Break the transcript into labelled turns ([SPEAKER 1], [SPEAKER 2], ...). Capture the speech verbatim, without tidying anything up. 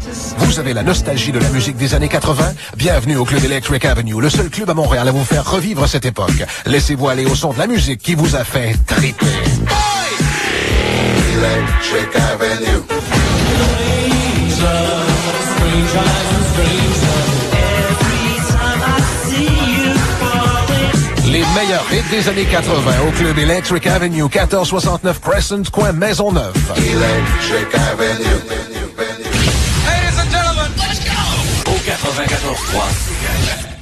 [SPEAKER 1] Vous avez la nostalgie de la musique des années quatre-vingt? Bienvenue au Club Electric Avenue, le seul club à Montréal à vous faire revivre cette époque. Laissez-vous aller au son de la musique qui vous a fait triper. Electric Avenue. Les meilleurs hits des années quatre-vingt au Club Electric Avenue, quatorze soixante-neuf Crescent, coin Maisonneuve. Electric Avenue.
[SPEAKER 2] Ladies and gentlemen, let's go! Au quatre-vingt-quatorze trois.